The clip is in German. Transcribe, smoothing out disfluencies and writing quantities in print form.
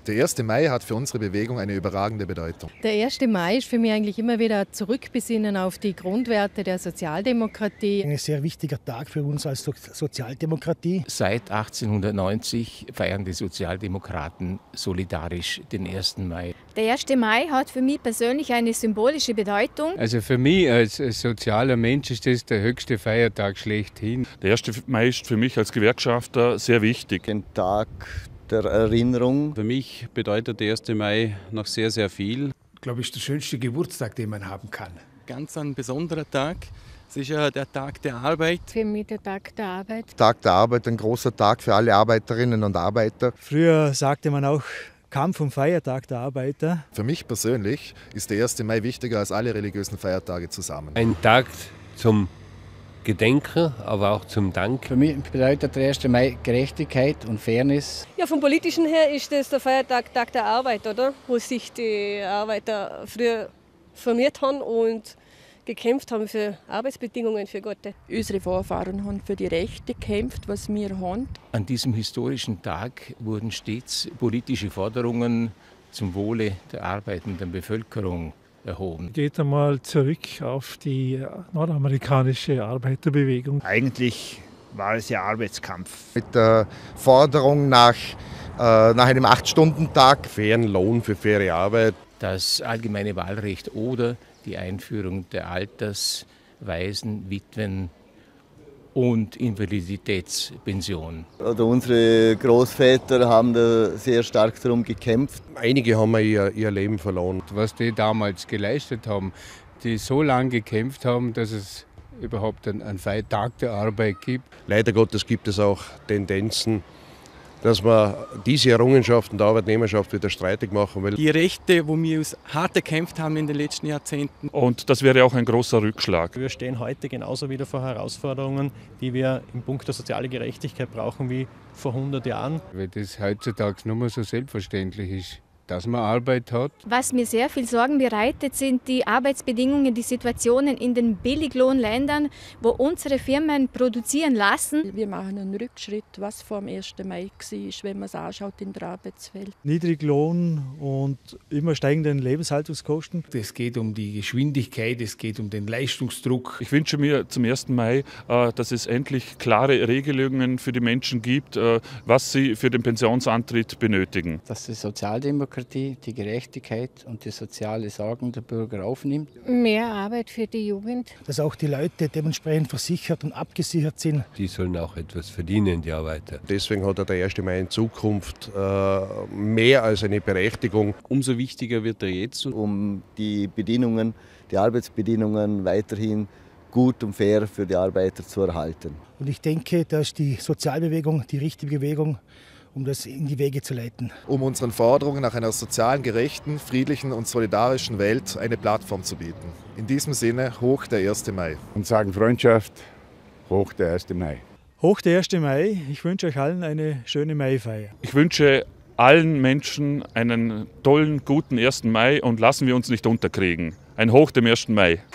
Der 1. Mai hat für unsere Bewegung eine überragende Bedeutung. Der 1. Mai ist für mich eigentlich immer wieder Zurückbesinnen auf die Grundwerte der Sozialdemokratie. Ein sehr wichtiger Tag für uns als Sozialdemokratie. Seit 1890 feiern die Sozialdemokraten solidarisch den 1. Mai. Der 1. Mai hat für mich persönlich eine symbolische Bedeutung. Also für mich als sozialer Mensch ist das der höchste Feiertag schlechthin. Der 1. Mai ist für mich als Gewerkschafter sehr wichtig. Ein Tag der Erinnerung. Für mich bedeutet der 1. Mai noch sehr, sehr viel. Ich glaube, es ist der schönste Geburtstag, den man haben kann. Ganz ein besonderer Tag. Es ist ja der Tag der Arbeit. Für mich der Tag der Arbeit. Tag der Arbeit, ein großer Tag für alle Arbeiterinnen und Arbeiter. Früher sagte man auch Kampf- und Feiertag der Arbeiter. Für mich persönlich ist der 1. Mai wichtiger als alle religiösen Feiertage zusammen. Ein Tag zum Gedenken, aber auch zum Dank. Für mich bedeutet der 1. Mai Gerechtigkeit und Fairness. Ja, vom Politischen her ist das der Feiertag, Tag der Arbeit, oder? Wo sich die Arbeiter früher formiert haben und gekämpft haben für Arbeitsbedingungen für Gott. Unsere Vorfahren haben für die Rechte gekämpft, was wir haben. An diesem historischen Tag wurden stets politische Forderungen zum Wohle der arbeitenden Bevölkerung erhoben. Geht einmal zurück auf die nordamerikanische Arbeiterbewegung. Eigentlich war es ja Arbeitskampf. Mit der Forderung nach einem 8-Stunden-Tag. Fairen Lohn für faire Arbeit. Das allgemeine Wahlrecht oder die Einführung der Alters-, Waisen-, Witwen- und Invaliditätspension. Oder unsere Großväter haben da sehr stark darum gekämpft. Einige haben ihr Leben verloren. Was die damals geleistet haben, die so lange gekämpft haben, dass es überhaupt einen Tag der Arbeit gibt. Leider Gottes gibt es auch Tendenzen, dass man diese Errungenschaften der Arbeitnehmerschaft wieder streitig machen will. Die Rechte, wo wir uns hart erkämpft haben in den letzten Jahrzehnten. Und das wäre auch ein großer Rückschlag. Wir stehen heute genauso wieder vor Herausforderungen, die wir im Punkt der sozialen Gerechtigkeit brauchen wie vor 100 Jahren. Weil das heutzutage nicht mehr so selbstverständlich ist, dass man Arbeit hat. Was mir sehr viel Sorgen bereitet, sind die Arbeitsbedingungen, die Situationen in den Billiglohnländern, wo unsere Firmen produzieren lassen. Wir machen einen Rückschritt, was vor dem 1. Mai war, wenn man es anschaut in der Arbeitswelt. Niedriglohn und immer steigenden Lebenshaltungskosten. Es geht um die Geschwindigkeit, es geht um den Leistungsdruck. Ich wünsche mir zum 1. Mai, dass es endlich klare Regelungen für die Menschen gibt, was sie für den Pensionsantritt benötigen. Dass die Sozialdemokratie die Gerechtigkeit und die soziale Sorgen der Bürger aufnimmt. Mehr Arbeit für die Jugend. Dass auch die Leute dementsprechend versichert und abgesichert sind. Die sollen auch etwas verdienen, die Arbeiter. Deswegen hat der 1. Mai in Zukunft mehr als eine Berechtigung. Umso wichtiger wird er jetzt. Um die Bedingungen, die Arbeitsbedingungen weiterhin gut und fair für die Arbeiter zu erhalten. Und ich denke, da ist die Sozialbewegung die richtige Bewegung, um das in die Wege zu leiten. Um unseren Forderungen nach einer sozialen, gerechten, friedlichen und solidarischen Welt eine Plattform zu bieten. In diesem Sinne, hoch der 1. Mai. Und sagen Freundschaft, hoch der 1. Mai. Hoch der 1. Mai. Ich wünsche euch allen eine schöne Maifeier. Ich wünsche allen Menschen einen tollen, guten 1. Mai und lassen wir uns nicht unterkriegen. Ein Hoch dem 1. Mai.